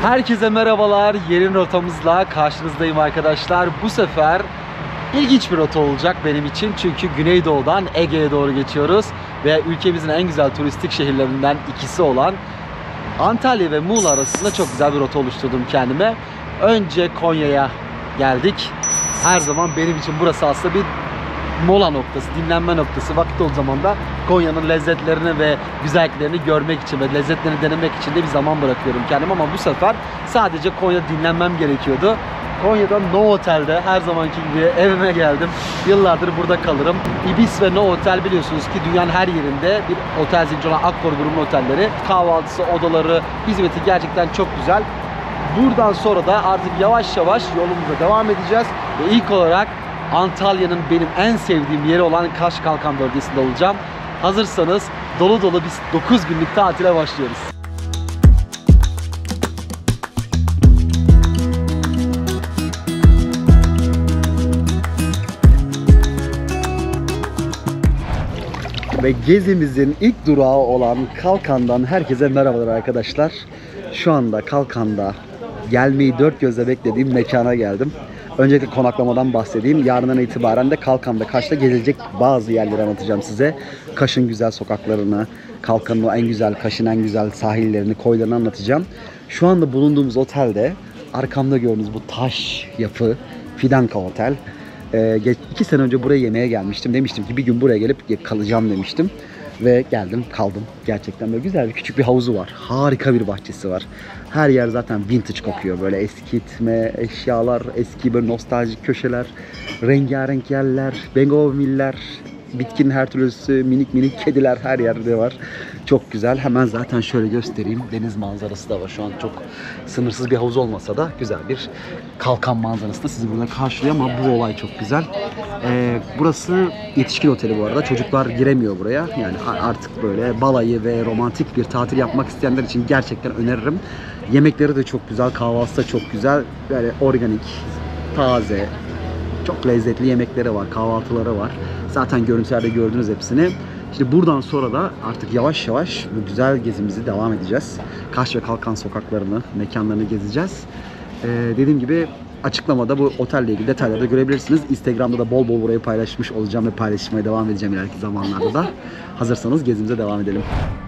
Herkese merhabalar. Yeni rotamızla karşınızdayım arkadaşlar. Bu sefer ilginç bir rota olacak benim için. Çünkü Güneydoğu'dan Ege'ye doğru geçiyoruz. Ve ülkemizin en güzel turistik şehirlerinden ikisi olan Antalya ve Muğla arasında çok güzel bir rota oluşturdum kendime. Önce Konya'ya geldik. Her zaman benim için burası aslında bir mola noktası, dinlenme noktası. Vakit olduğu zaman da Konya'nın lezzetlerini ve güzelliklerini görmek için ve lezzetlerini denemek için de bir zaman bırakıyorum kendime. Ama bu sefer sadece Konya'da dinlenmem gerekiyordu. Konya'da Novotel'de her zamanki gibi evime geldim. Yıllardır burada kalırım. Ibis ve Novotel biliyorsunuz ki dünyanın her yerinde bir otel zinciri olan Accor grubunun otelleri. Kahvaltısı, odaları, hizmeti gerçekten çok güzel. Buradan sonra da artık yavaş yavaş yolumuza devam edeceğiz. Ve ilk olarak Antalya'nın benim en sevdiğim yeri olan Kaş Kalkan bölgesinde olacağım. Hazırsanız dolu dolu biz 9 günlük tatile başlıyoruz. Ve gezimizin ilk durağı olan Kalkan'dan herkese merhabalar arkadaşlar. Şu anda Kalkan'da gelmeyi dört gözle beklediğim mekana geldim. Öncelikle konaklamadan bahsedeyim. Yarından itibaren de Kalkan ve Kaş'ta gezilecek bazı yerleri anlatacağım size. Kaş'ın güzel sokaklarını, Kalkan'ın en güzel, Kaş'ın en güzel sahillerini, koylarını anlatacağım. Şu anda bulunduğumuz otelde arkamda gördüğünüz bu taş yapı Fidanka Otel. 2 sene önce buraya yemeğe gelmiştim. Demiştim ki bir gün buraya gelip kalacağım demiştim. Ve geldim, kaldım. Gerçekten böyle güzel bir küçük bir havuzu var. Harika bir bahçesi var. Her yer zaten vintage kokuyor. Böyle eskitme eşyalar, eski böyle nostaljik köşeler, rengarenk yerler, bengomiller, bitkinin her türlüsü, minik minik kediler her yerde var. Çok güzel. Hemen zaten şöyle göstereyim. Deniz manzarası da var. Şu an çok sınırsız bir havuz olmasa da güzel bir Kalkan manzarası da sizi burada karşılıyor ama bu olay çok güzel. Burası yetişkin oteli bu arada. Çocuklar giremiyor buraya. Yani artık böyle balayı ve romantik bir tatil yapmak isteyenler için gerçekten öneririm. Yemekleri de çok güzel. Kahvaltısı da çok güzel. Böyle organik, taze, çok lezzetli yemekleri var. Kahvaltıları var. Zaten görüntülerde gördünüz hepsini. İşte buradan sonra da artık yavaş yavaş bu güzel gezimizi devam edeceğiz. Kaş ve Kalkan sokaklarını, mekanlarını gezeceğiz. Dediğim gibi açıklamada bu otelle ilgili detayları da görebilirsiniz. Instagram'da da bol bol burayı paylaşmış olacağım ve paylaşmaya devam edeceğim ileriki zamanlarda da. Hazırsanız gezimize devam edelim.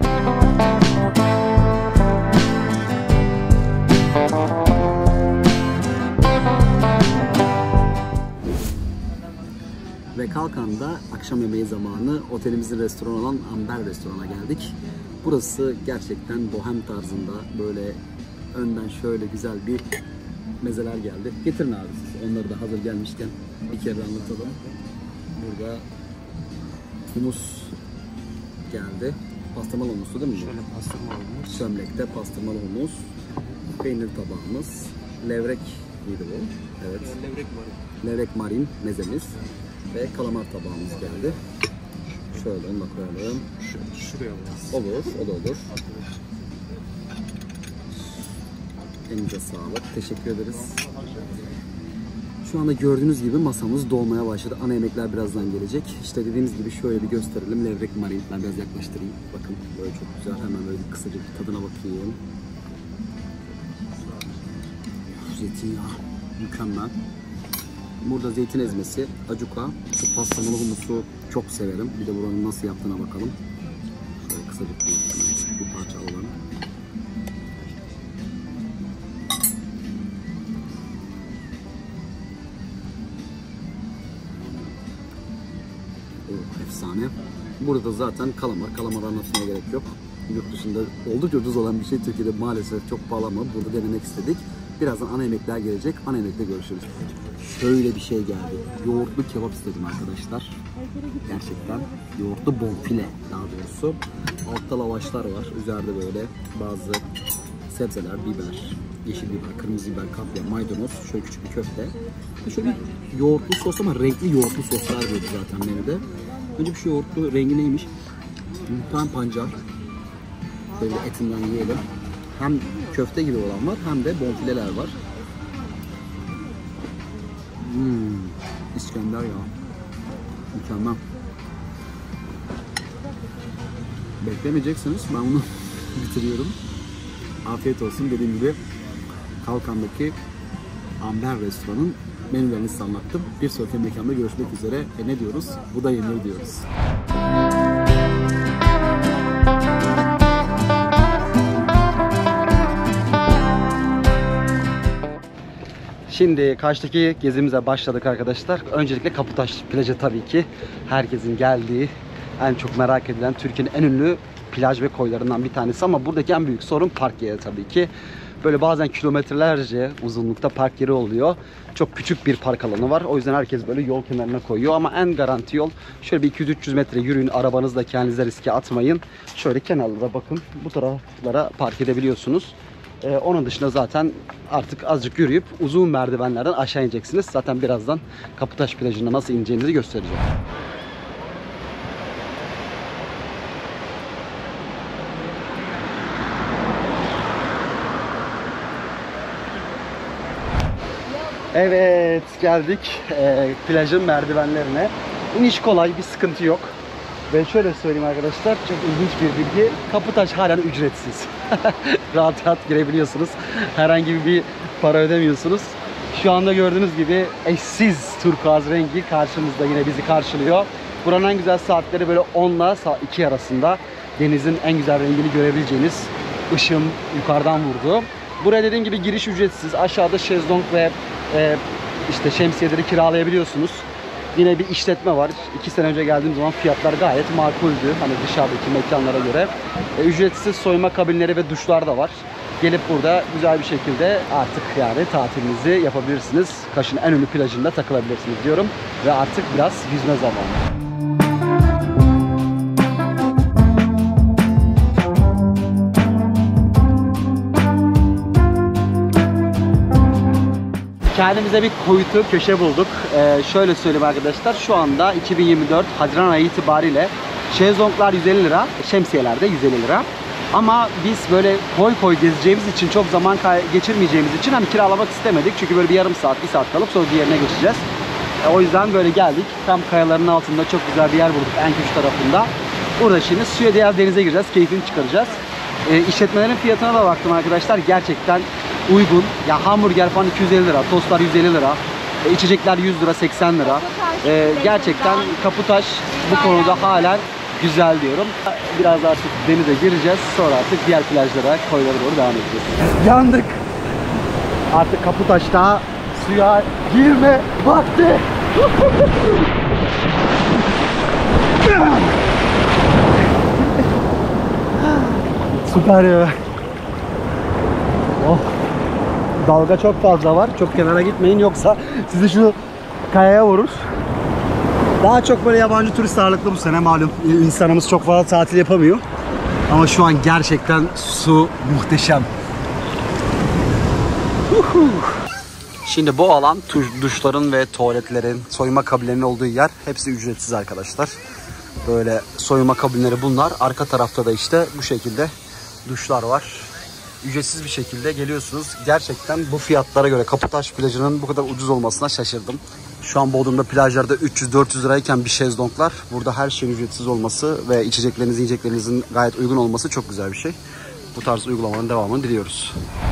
Ve Kalkan'da akşam yemeği zamanı otelimizin restoranı olan Amber Restoran'a geldik. Burası gerçekten bohem tarzında, böyle önden şöyle güzel bir mezeler geldi. Getirin abi siz. Onları da hazır gelmişken bir kere anlatalım. Burada humus geldi. Pastırmalı humuslu değil mi? Şöyle pastırmalı humus. Çömlekte pastırmalı humus. Peynir tabağımız. Levrek miydi bu? Evet. Levrek marin. Levrek marin mezemiz. Ve kalamar tabağımız geldi. Şöyle onu da koyalım. Şuraya bas. Olur, o da olur. Elinize sağlık. Teşekkür ederiz. Şu anda gördüğünüz gibi masamız dolmaya başladı. Ana yemekler birazdan gelecek. İşte dediğimiz gibi şöyle bir gösterelim. Levrek marin. Ben biraz yaklaştırayım. Bakın böyle çok güzel. Hemen böyle kısaca bir tadına bakayım. Zeytinyağı. Mükemmel. Burada zeytin ezmesi, acuka, şu pastırmalı humusu çok severim. Bir de buranın nasıl yaptığına bakalım. Şöyle kısacık bir parça alalım. Efsane. Burada zaten kalamar. Kalamarı anlatmaya gerek yok. Yurt dışında oldukça ucuz olan bir şey. Türkiye'de maalesef çok pahalı ama burada denemek istedik. Birazdan ana yemekler gelecek. Ana yemekte görüşürüz. Şöyle bir şey geldi. Yoğurtlu kebap istedim arkadaşlar. Gerçekten yoğurtlu bonfile daha doğrusu. Altta lavaşlar var. Üzerinde böyle bazı sebzeler, biber, yeşil biber, kırmızı biber, kapya, maydanoz, şöyle küçük bir köfte. Şöyle bir yoğurtlu sos ama renkli yoğurtlu soslar böyle zaten menüde. Önce bir şu yoğurtlu rengi neymiş? Muhtemelen pancar. Böyle etinden yiyelim. Hem köfte gibi olan var hem de bonfileler var. İskender ya. Mükemmel. Beklemeyeceksiniz. Ben bunu bitiriyorum. Afiyet olsun. Dediğim gibi Kalkan'daki Amber Restoran'ın menülerini size anlattım. Bir sonraki mekanda görüşmek üzere. Ne diyoruz? Bu da yenir diyoruz. Şimdi Kaş'taki gezimize başladık arkadaşlar. Öncelikle Kaputaş plajı tabii ki. Herkesin geldiği, en çok merak edilen Türkiye'nin en ünlü plaj ve koylarından bir tanesi. Ama buradaki en büyük sorun park yeri tabii ki. Böyle bazen kilometrelerce uzunlukta park yeri oluyor. Çok küçük bir park alanı var. O yüzden herkes böyle yol kenarına koyuyor. Ama en garanti yol şöyle bir 200-300 metre yürüyün. Arabanızla kendinize riske atmayın. Şöyle kenarlara bakın. Bu taraflara park edebiliyorsunuz. Onun dışında zaten artık azıcık yürüyüp uzun merdivenlerden aşağı ineceksiniz. Zaten birazdan Kaputaş plajına nasıl ineceğinizi göstereceğim. Evet, geldik plajın merdivenlerine. İniş kolay, bir sıkıntı yok. Ve şöyle söyleyeyim arkadaşlar, çok ilginç bir bilgi. Kaputaş halen ücretsiz. Rahat rahat girebiliyorsunuz. Herhangi bir para ödemiyorsunuz. Şu anda gördüğünüz gibi eşsiz turkuaz rengi karşımızda, yine bizi karşılıyor. Buranın en güzel saatleri böyle 10 ile 2 arasında. Denizin en güzel rengini görebileceğiniz ışığın yukarıdan vurduğu. Buraya dediğim gibi giriş ücretsiz. Aşağıda şezlong ve işte şemsiyeleri kiralayabiliyorsunuz. Yine bir işletme var. 2 sene önce geldiğim zaman fiyatlar gayet makuldü. Hani dışarıdaki mekanlara göre. Ücretsiz soyunma kabinleri ve duşlar da var. Gelip burada güzel bir şekilde artık yani tatilinizi yapabilirsiniz. Kaş'ın en ünlü plajında takılabilirsiniz diyorum. Ve artık biraz yüzme zamanı. Kendimize bir kuytu köşe bulduk. Şöyle söyleyeyim arkadaşlar. Şu anda 2024 Haziran ayı itibariyle şezlonglar 150 lira, şemsiyeler de 150 lira. Ama biz böyle koy gezeceğimiz için, çok zaman geçirmeyeceğimiz için hani kiralamak istemedik. Çünkü böyle bir yarım saat, bir saat kalıp sonra diğerine geçeceğiz. O yüzden böyle geldik. Tam kayaların altında çok güzel bir yer bulduk en köşe tarafında. Burada şimdi suya değer denize gireceğiz, keyfini çıkaracağız. İşletmelerin fiyatına da baktım arkadaşlar. Gerçekten uygun. Ya hamburger falan 250 lira, tostlar 150 lira, içecekler 100 lira, 80 lira. Gerçekten Kaputaş bu konuda halen güzel diyorum. Biraz artık denize gireceğiz. Sonra artık diğer plajlara, koylara doğru devam edeceğiz. Yandık. Artık Kaputaş'ta suya girme vakti. Süper ya. Oh. Dalga çok fazla var. Çok kenara gitmeyin, yoksa sizi şu kayaya vurur. Daha çok böyle yabancı turist ağırlıklı bu sene, malum. İnsanımız çok fazla tatil yapamıyor. Ama şu an gerçekten su muhteşem. Şimdi bu alan duşların ve tuvaletlerin, soyunma kabinlerinin olduğu yer. Hepsi ücretsiz arkadaşlar. Böyle soyunma kabinleri bunlar. Arka tarafta da işte bu şekilde duşlar var. Ücretsiz bir şekilde geliyorsunuz. Gerçekten bu fiyatlara göre Kaputaş plajının bu kadar ucuz olmasına şaşırdım. Şu an Bodrum'da plajlarda 300-400 lirayken bir şezlonglar, burada her şeyin ücretsiz olması ve içeceklerinizin, yiyeceklerinizin gayet uygun olması çok güzel bir şey. Bu tarz uygulamanın devamını diliyoruz.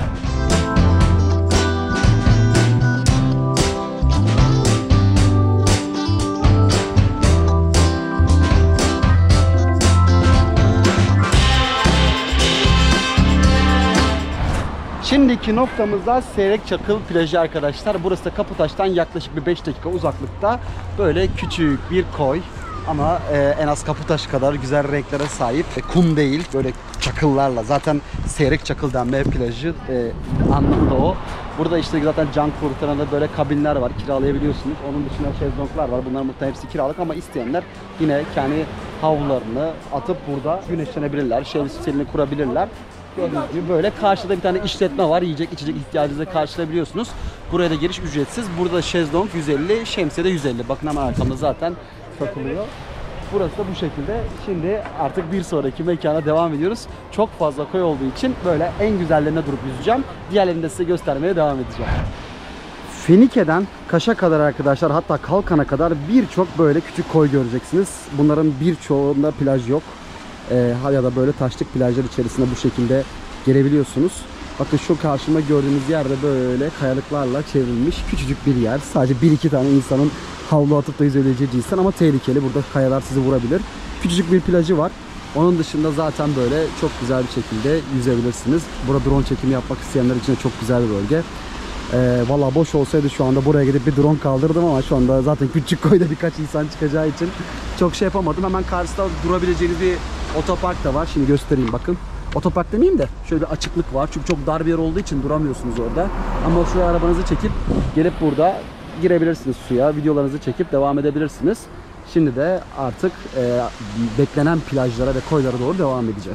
Şimdiki noktamızda Seyrek Çakıl plajı arkadaşlar. Burası da Kaputaş'tan yaklaşık bir 5 dakika uzaklıkta. Böyle küçük bir koy ama en az Kaputaş kadar güzel renklere sahip. Kum değil, böyle çakıllarla. Zaten Seyrek Çakıl denme plajı anlamı da o. Burada işte zaten can kurtaran böyle kabinler var, kiralayabiliyorsunuz. Onun dışında şezlonglar var. Bunların muhtemelen hepsi kiralık ama isteyenler yine kendi havlularını atıp burada güneşlenebilirler, şemsiyelerini kurabilirler. Gördüğünüz gibi böyle karşıda bir tane işletme var. Yiyecek içecek ihtiyacınızı karşılayabiliyorsunuz. Buraya da giriş ücretsiz. Burada da şezlong 150, şemsiye de 150. Bakın hemen arkamda zaten satılıyor. Burası da bu şekilde. Şimdi artık bir sonraki mekana devam ediyoruz. Çok fazla koy olduğu için böyle en güzellerine durup yüzeceğim. Diğerlerini de size göstermeye devam edeceğim. Fenike'den Kaş'a kadar arkadaşlar, hatta Kalkan'a kadar birçok böyle küçük koy göreceksiniz. Bunların birçoğunda plaj yok. Ya da böyle taşlık plajlar içerisinde bu şekilde gelebiliyorsunuz. Bakın şu karşıma gördüğünüz yerde böyle kayalıklarla çevrilmiş küçücük bir yer. Sadece 1-2 tane insanın havlu atıp da yüzebileceği cinsten ama tehlikeli. Burada kayalar sizi vurabilir. Küçücük bir plajı var. Onun dışında zaten böyle çok güzel bir şekilde yüzebilirsiniz. Burada drone çekimi yapmak isteyenler için de çok güzel bir bölge. Valla boş olsaydı şu anda buraya gidip bir drone kaldırdım ama şu anda zaten küçük koyda birkaç insan çıkacağı için çok şey yapamadım. Hemen karşıda durabileceğiniz bir otopark da var. Şimdi göstereyim bakın. Otopark demeyeyim de şöyle bir açıklık var. Çünkü çok dar bir yer olduğu için duramıyorsunuz orada. Ama şuraya arabanızı çekip gelip burada girebilirsiniz suya. Videolarınızı çekip devam edebilirsiniz. Şimdi de artık beklenen plajlara ve koylara doğru devam edeceğiz.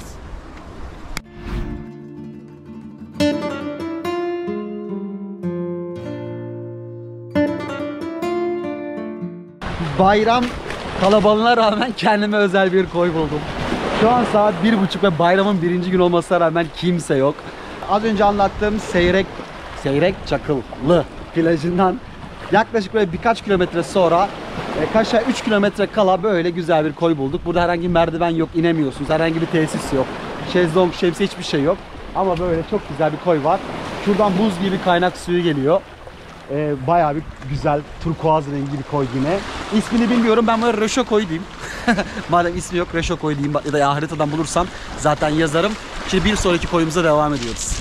Bayram kalabalığına rağmen kendime özel bir koy buldum. Şu an saat 1:30 ve bayramın birinci gün olmasına rağmen kimse yok. Az önce anlattığım Seyrek Çakıllı plajından yaklaşık böyle birkaç kilometre sonra Kaş'a 3 kilometre kala böyle güzel bir koy bulduk. Burada herhangi bir merdiven yok, inemiyorsunuz. Herhangi bir tesis yok. Şezlong, şemsiye hiçbir şey yok. Ama böyle çok güzel bir koy var. Şuradan buz gibi kaynak suyu geliyor. Bayağı bir güzel turkuaz rengi bir koy yine. İsmini bilmiyorum, ben böyle Röşo Koy diyeyim. Madem ismi yok, Röşo Koy diyeyim ya da haritadan bulursam zaten yazarım. Şimdi bir sonraki koyumuza devam ediyoruz.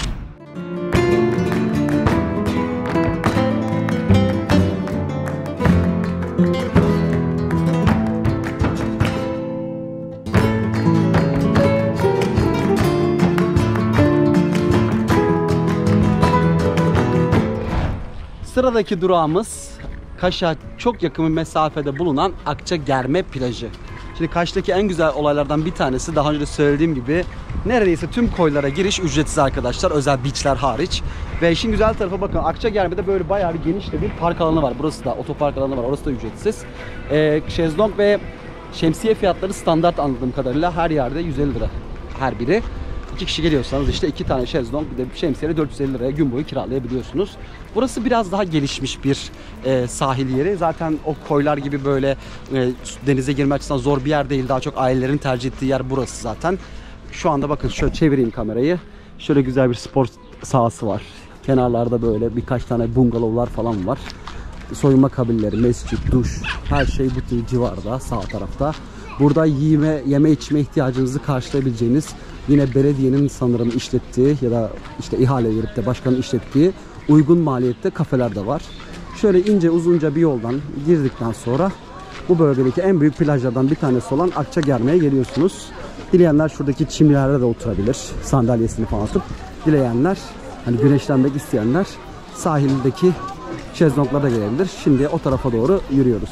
Sıradaki durağımız Kaş'a çok yakın bir mesafede bulunan Akçagerme plajı. Şimdi Kaş'taki en güzel olaylardan bir tanesi, daha önce de söylediğim gibi, neredeyse tüm koylara giriş ücretsiz arkadaşlar, özel beachler hariç. Ve işin güzel tarafı bakın, Akçagerme'de böyle bayağı bir geniş de bir park alanı var. Burası da otopark alanı var, orası da ücretsiz. Şezlong ve şemsiye fiyatları standart anladığım kadarıyla her yerde 150 lira her biri. 2 kişi geliyorsanız işte 2 tane şezlong bir de şemsiyeli 450 liraya gün boyu kiralayabiliyorsunuz. Burası biraz daha gelişmiş bir sahil yeri. Zaten o koylar gibi böyle denize girmek açısından zor bir yer değil. Daha çok ailelerin tercih ettiği yer burası zaten. Şu anda bakın şöyle çevireyim kamerayı. Şöyle güzel bir spor sahası var. Kenarlarda böyle birkaç tane bungalovlar falan var. Soyunma kabinleri, mescit, duş, her şey bu civarda, sağ tarafta. Burada yeme içme ihtiyacınızı karşılayabileceğiniz, yine belediyenin sanırım işlettiği ya da işte ihale verip de başkanın işlettiği uygun maliyette kafeler de var. Şöyle ince uzunca bir yoldan girdikten sonra bu bölgedeki en büyük plajlardan bir tanesi olan Akçagerme'ye geliyorsunuz. Dileyenler şuradaki çimlerde de oturabilir, sandalyesini falan atıp. Dileyenler, hani güneşlenmek isteyenler sahildeki şezlonglara da gelebilir. Şimdi o tarafa doğru yürüyoruz.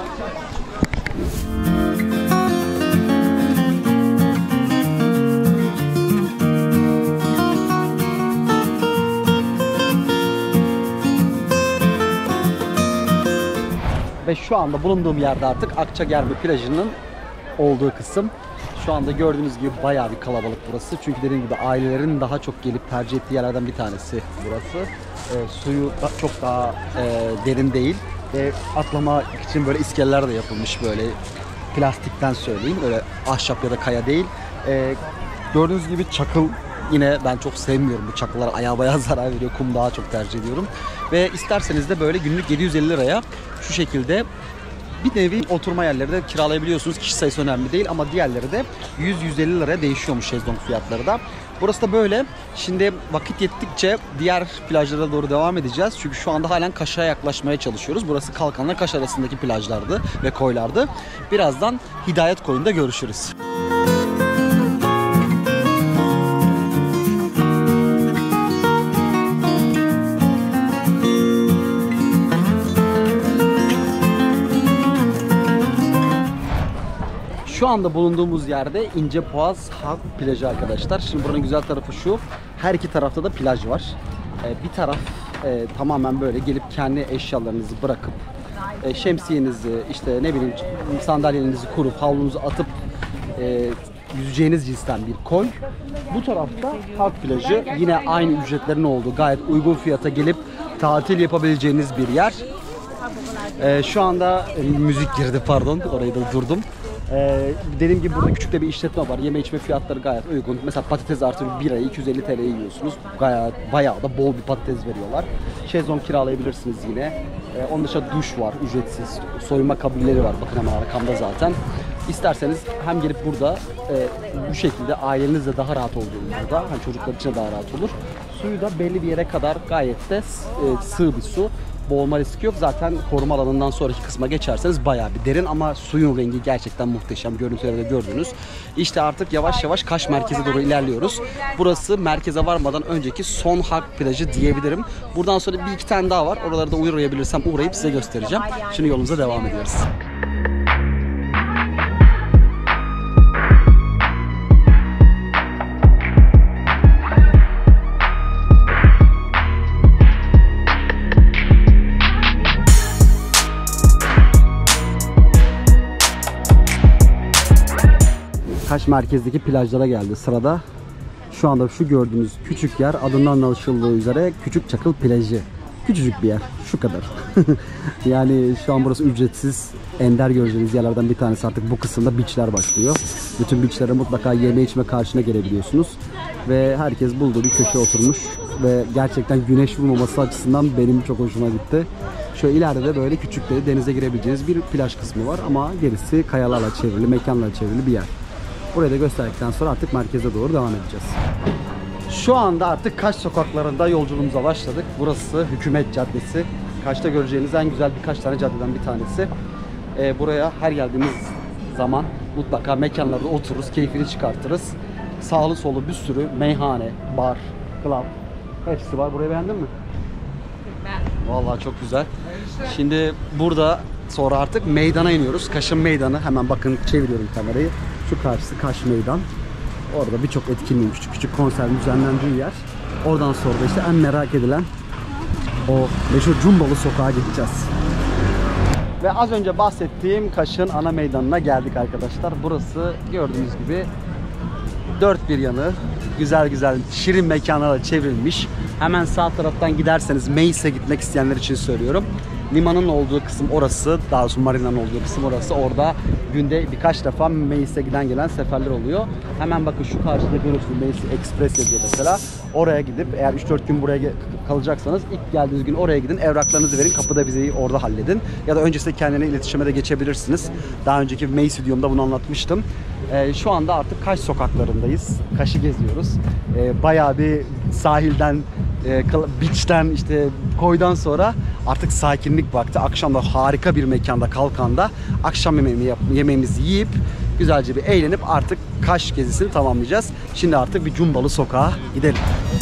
Ve şu anda bulunduğum yerde artık Akçagerme plajının olduğu kısım. Şu anda gördüğünüz gibi bayağı bir kalabalık burası. Çünkü dediğim gibi ailelerin daha çok gelip tercih ettiği yerlerden bir tanesi burası. Suyu çok daha derin değil. Ve atlamak için böyle iskeleler de yapılmış, böyle plastikten söyleyeyim. Böyle ahşap ya da kaya değil. Gördüğünüz gibi çakıl. Yine ben çok sevmiyorum bu çakıllar, ayağa bayağı zarar veriyor. Kum daha çok tercih ediyorum. Ve isterseniz de böyle günlük 750 liraya şu şekilde bir nevi oturma yerleri de kiralayabiliyorsunuz. Kişi sayısı önemli değil ama diğerleri de 100-150 liraya değişiyormuş şezlong fiyatları da. Burası da böyle. Şimdi vakit yettikçe diğer plajlara doğru devam edeceğiz. Çünkü şu anda halen Kaş'a yaklaşmaya çalışıyoruz. Burası Kalkan'la Kaş arasındaki plajlardı ve koylardı. Birazdan Hidayet Koyu'nda görüşürüz. Şu anda bulunduğumuz yerde İncepoğaz Halk Plajı arkadaşlar. Şimdi buranın güzel tarafı şu. Her iki tarafta da plaj var. Bir taraf tamamen böyle gelip kendi eşyalarınızı bırakıp şemsiyenizi, işte ne bileyim sandalyenizi kurup havlunuzu atıp yüzeceğiniz cinsten bir koy. Bu tarafta Halk Plajı, yine aynı ücretlerin olduğu gayet uygun fiyata gelip tatil yapabileceğiniz bir yer. Şu anda müzik girdi, pardon, orayı da durdum. Dediğim gibi burada küçük de bir işletme var. Yeme içme fiyatları gayet uygun. Mesela patates artı bir birayı 250 TL'ye yiyorsunuz. Bayağı da bol bir patates veriyorlar. Şezlong kiralayabilirsiniz yine. Onun dışında duş var ücretsiz. Soyunma kabinleri var. Bakın hemen arkamda zaten. İsterseniz hem gelip burada bu şekilde ailenizle daha rahat olduğunuzda, hani çocuklar için de daha rahat olur. Suyu da belli bir yere kadar gayet de sığ bir su. Boğulma riski yok. Zaten koruma alanından sonraki kısma geçerseniz bayağı bir derin ama suyun rengi gerçekten muhteşem. Görüntülerde gördünüz. İşte artık yavaş yavaş Kaş merkeze doğru ilerliyoruz. Burası merkeze varmadan önceki son halk plajı diyebilirim. Buradan sonra bir iki tane daha var. Oraları da uğrayabilirsem uğrayıp size göstereceğim. Şimdi yolumuza devam ediyoruz. Kaş merkezdeki plajlara geldi sırada. Şu anda şu gördüğünüz küçük yer adından anlaşıldığı üzere Küçük Çakıl Plajı. Küçücük bir yer. Şu kadar. Yani şu an burası ücretsiz. Ender göreceğiniz yerlerden bir tanesi. Artık bu kısımda beachler başlıyor. Bütün beachlere mutlaka yeme içme karşına gelebiliyorsunuz. Ve herkes bulduğu bir köşeye oturmuş. Ve gerçekten güneş vurmaması açısından benim çok hoşuma gitti. Şöyle ileride de böyle küçük de denize girebileceğiniz bir plaj kısmı var. Ama gerisi kayalarla çevrili, mekanlarla çevrili bir yer. Burayı da gösterdikten sonra artık merkeze doğru devam edeceğiz. Şu anda artık Kaş sokaklarında yolculuğumuza başladık. Burası Hükümet Caddesi. Kaş'ta göreceğiniz en güzel birkaç tane caddeden bir tanesi. Buraya her geldiğimiz zaman mutlaka mekanlarda otururuz, keyfini çıkartırız. Sağlı solu bir sürü meyhane, bar, club hepsi var. Burayı beğendin mi? Vallahi çok güzel. Şimdi burada sonra artık meydana iniyoruz. Kaş'ın meydanı. Hemen bakın çeviriyorum kamerayı. Şu karşısı Kaş Meydan. Orada birçok etkinliğin, küçük küçük konser düzenlendiği yer. Oradan sonra da işte en merak edilen o meşhur Cumbalı Sokağa gideceğiz. Ve az önce bahsettiğim Kaş'ın ana meydanına geldik arkadaşlar. Burası gördüğünüz gibi dört bir yanı güzel güzel şirin mekanlarla çevrilmiş. Hemen sağ taraftan giderseniz Meis'e gitmek isteyenler için söylüyorum. Limanın olduğu kısım orası, daha doğrusu marinanın olduğu kısım orası. Orada günde birkaç defa Meis'e giden gelen seferler oluyor. Hemen bakın şu karşıda görüyorsunuz Meis Express yazıyor mesela. Oraya gidip eğer 3-4 gün buraya kalacaksanız ilk geldiğiniz gün oraya gidin, evraklarınızı verin, kapıda vizeyi orada halledin. Ya da öncesinde kendine iletişime de geçebilirsiniz. Daha önceki Meis videomda bunu anlatmıştım. Şu anda artık Kaş sokaklarındayız. Kaş'ı geziyoruz. Bayağı bir sahilden, beach'ten, işte koydan sonra artık sakinlik vakti. Akşam da harika bir mekanda, Kalkan'da akşam yemeğimizi yiyip güzelce bir eğlenip artık Kaş gezisini tamamlayacağız. Şimdi artık bir Cumbalı Sokağa gidelim.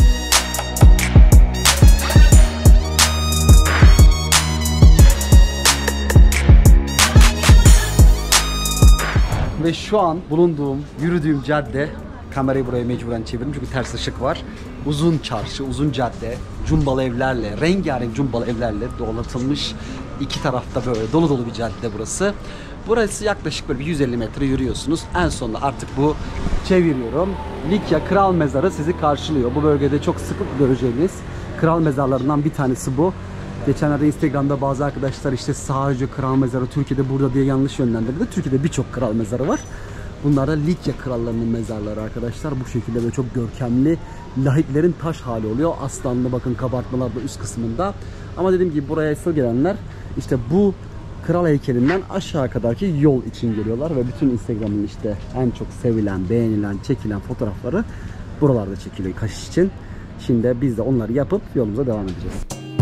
Ve şu an bulunduğum, yürüdüğüm cadde, kamerayı buraya mecburen çevirdim çünkü ters ışık var. Uzun çarşı, uzun cadde, cumbalı evlerle, rengarenk cumbalı evlerle donatılmış, iki tarafta böyle dolu dolu bir cadde burası. Burası yaklaşık böyle bir 150 metre yürüyorsunuz. En sonunda artık bu çeviriyorum. Likya Kral Mezarı sizi karşılıyor. Bu bölgede çok sıklık göreceğiniz kral mezarlarından bir tanesi bu. Geçenlerde Instagram'da bazı arkadaşlar işte sadece kral mezarı Türkiye'de burada diye yanlış yönlendirdi. Türkiye'de birçok kral mezarı var. Bunlar da Likya krallarının mezarları arkadaşlar. Bu şekilde böyle çok görkemli lahitlerin taş hali oluyor. Aslanlı bakın kabartmalar da üst kısmında. Ama dediğim gibi buraya asıl gelenler işte bu kral heykelinden aşağı kadarki yol için geliyorlar. Ve bütün Instagram'ın işte en çok sevilen, beğenilen, çekilen fotoğrafları buralarda çekiliyor Kaş için. Şimdi biz de onları yapıp yolumuza devam edeceğiz.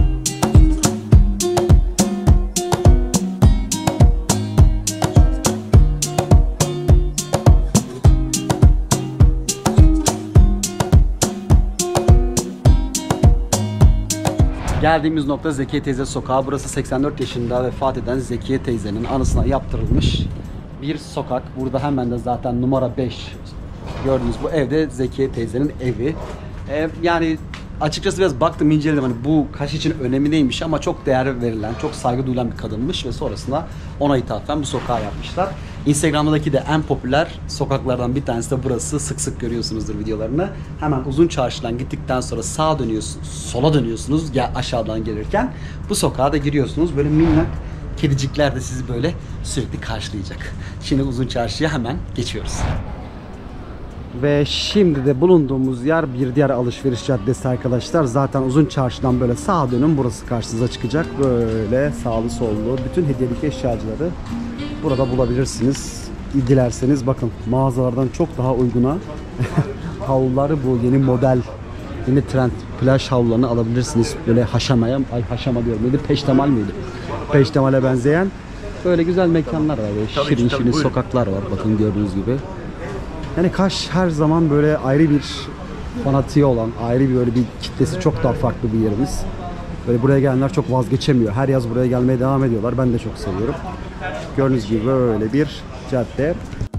Geldiğimiz nokta Zekiye Teyze Sokağı. Burası 84 yaşında vefat eden Zekiye teyzenin anısına yaptırılmış bir sokak. Burada hemen de zaten numara 5 gördüğünüz bu evde Zekiye teyzenin evi. Yani açıkçası biraz baktım, inceledim, hani bu Kaş için önemi neymiş ama çok değer verilen, çok saygı duyulan bir kadınmış ve sonrasında ona ithafen bu sokağı yapmışlar. Instagram'daki de en popüler sokaklardan bir tanesi de burası. Sık sık görüyorsunuzdur videolarını. Hemen uzun çarşıdan gittikten sonra sağa dönüyorsunuz, sola dönüyorsunuz aşağıdan gelirken. Bu sokağa da giriyorsunuz. Böyle minnak Kedicikler de sizi böyle sürekli karşılayacak. Şimdi Uzun Çarşı'ya hemen geçiyoruz. Ve şimdi de bulunduğumuz yer bir diğer alışveriş caddesi arkadaşlar. Zaten Uzun Çarşı'dan böyle sağa dönün, burası karşınıza çıkacak. Böyle sağlı sollu bütün hediyelik eşyacıları burada bulabilirsiniz. Dilerseniz bakın mağazalardan çok daha uyguna havluları, bu yeni model, yeni trend plaj havlularını alabilirsiniz. Böyle haşama diyorum. Neydi? Peştemal miydi? Peştemale benzeyen böyle güzel mekanlar var. Böyle şirin şirin sokaklar var. Bakın gördüğünüz gibi. Yani Kaş her zaman böyle ayrı bir fanatiği olan, ayrı bir böyle bir kitlesi çok daha farklı bir yerimiz. Böyle buraya gelenler çok vazgeçemiyor. Her yaz buraya gelmeye devam ediyorlar. Ben de çok seviyorum. Gördüğünüz gibi böyle bir cadde.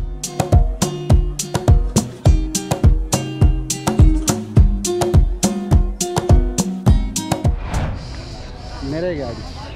Nereye geldik?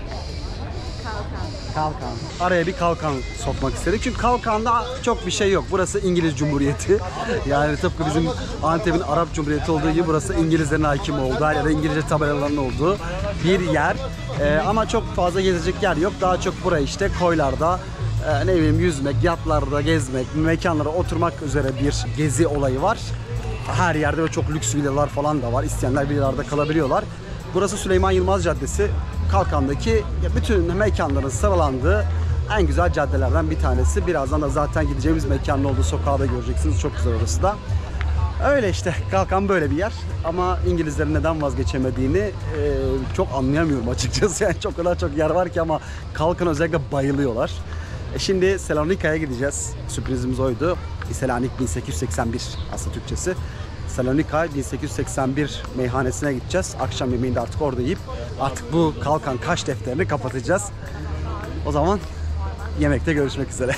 Kalkan. Araya bir Kalkan sokmak istedik. Çünkü Kalkan'da çok bir şey yok. Burası İngiliz Cumhuriyeti. Yani tıpkı bizim Antep'in Arap Cumhuriyeti olduğu gibi burası İngilizlerin hakim olduğu, her yerde İngilizce tabelaların olduğu bir yer. Ama çok fazla gezecek yer yok. Daha çok buraya işte koylarda, ne bileyim yüzmek, yatlarda gezmek, mekanlara oturmak üzere bir gezi olayı var. Her yerde böyle çok lüks villalar falan da var. İsteyenler villalarda kalabiliyorlar. Burası Süleyman Yılmaz Caddesi. Kalkan'daki bütün mekanların sıralandığı en güzel caddelerden bir tanesi. Birazdan da zaten gideceğimiz mekanın olduğu sokağı da göreceksiniz. Çok güzel orası da. Öyle işte, Kalkan böyle bir yer. Ama İngilizlerin neden vazgeçemediğini çok anlayamıyorum açıkçası. Yani çok kadar çok yer var ki ama Kalkan özellikle bayılıyorlar. Şimdi Salonika'ya gideceğiz. Sürprizimiz oydu. Selanik 1881 aslında Türkçesi. Salonika 1881 meyhanesine gideceğiz. Akşam yemeğini de artık orada yiyip artık bu Kalkan Kaş defterini kapatacağız. O zaman yemekte görüşmek üzere.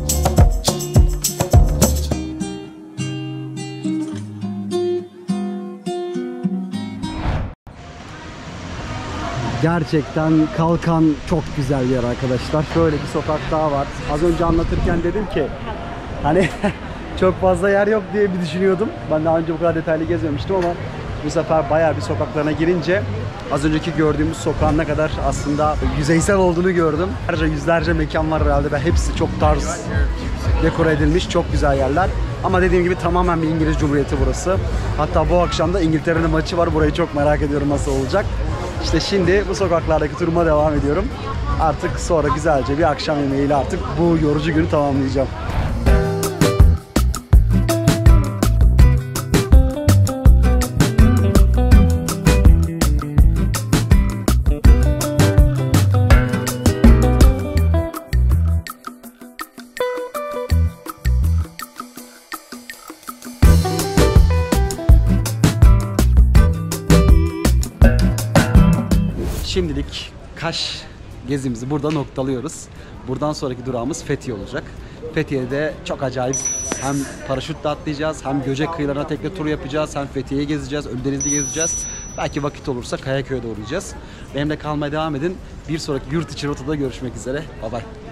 Gerçekten Kalkan çok güzel bir yer arkadaşlar. Şöyle bir sokak daha var. Az önce anlatırken dedim ki hani çok fazla yer yok diye bir düşünüyordum. Ben daha önce bu kadar detaylı gezmemiştim ama bu sefer bayağı bir sokaklarına girince az önceki gördüğümüz sokağın ne kadar aslında yüzeysel olduğunu gördüm. Yüzlerce mekan var herhalde ve hepsi çok tarz dekore edilmiş, çok güzel yerler. Ama dediğim gibi tamamen bir İngiliz Cumhuriyeti burası. Hatta bu akşam da İngiltere'nin maçı var. Burayı çok merak ediyorum nasıl olacak. İşte şimdi bu sokaklardaki turuma devam ediyorum. Artık sonra güzelce bir akşam yemeğiyle artık bu yorucu günü tamamlayacağım. Şimdilik Kaş gezimizi burada noktalıyoruz. Buradan sonraki durağımız Fethiye olacak. Fethiye'de çok acayip hem paraşütle atlayacağız, hem Göcek kıyılarına tekne turu yapacağız, hem Fethiye'yi gezeceğiz, Ölüdeniz'i gezeceğiz. Belki vakit olursa Kayaköy'e de uğrayacağız. Benimle kalmaya devam edin. Bir sonraki yurt içi rotada görüşmek üzere. Bye bye.